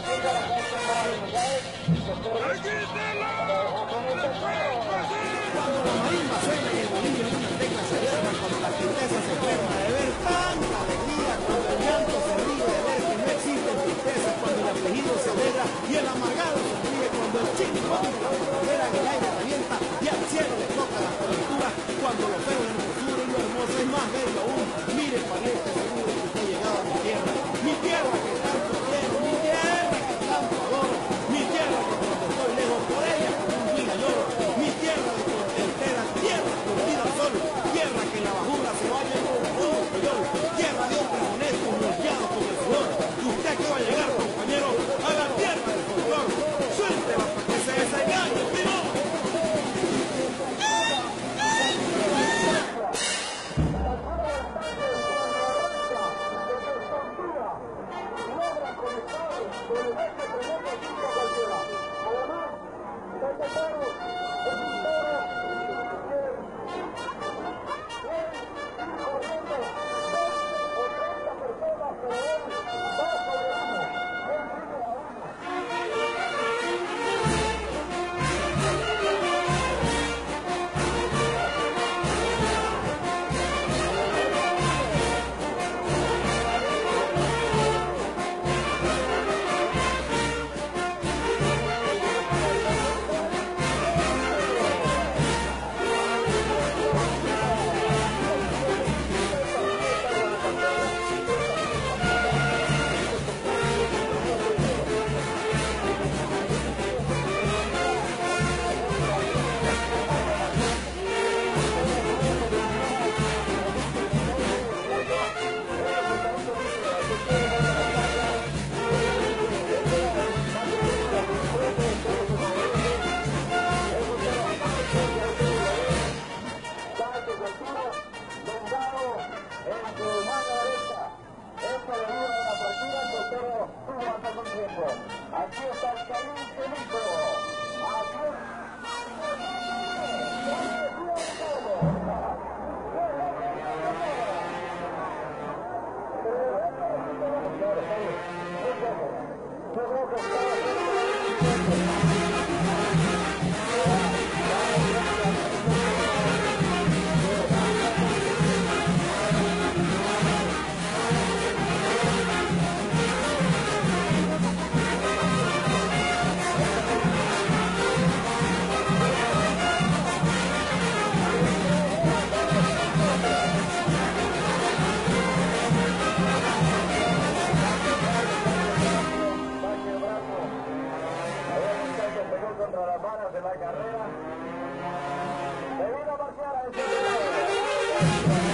Cuando la marimba suena y el bolillo en una tecla se duerma, cuando la tristeza se enferma de ver tanta alegría, cuando el llanto se ríe de ver que no existen tristezas, cuando el afligido se alegra y el amargado sonríe, cuando el chimpón de la primavera en el aire revienta y al cielo le toca las coberturas, cuando lo feo es hermosura y lo hermoso es más bello aún. Mire, pariente, seguro que usted ha llegado a mi tierra que tanto quiero, mi tierra que tanto adoro, mi tierra que cuando estoy lejos por ella con un día lloro, mi tierra de entera, tierra curtida al sol, tierra que en la bajura se vaya en un puyol, tierra de hombres honestos moldeados con el sudor. Usted que va a llegar, compañero, a la tierra del folclor, suéltela para que se desengañe, primo. Aquí está el caliente listo. Contra las balas de la carrera. Se vino a marcar a ese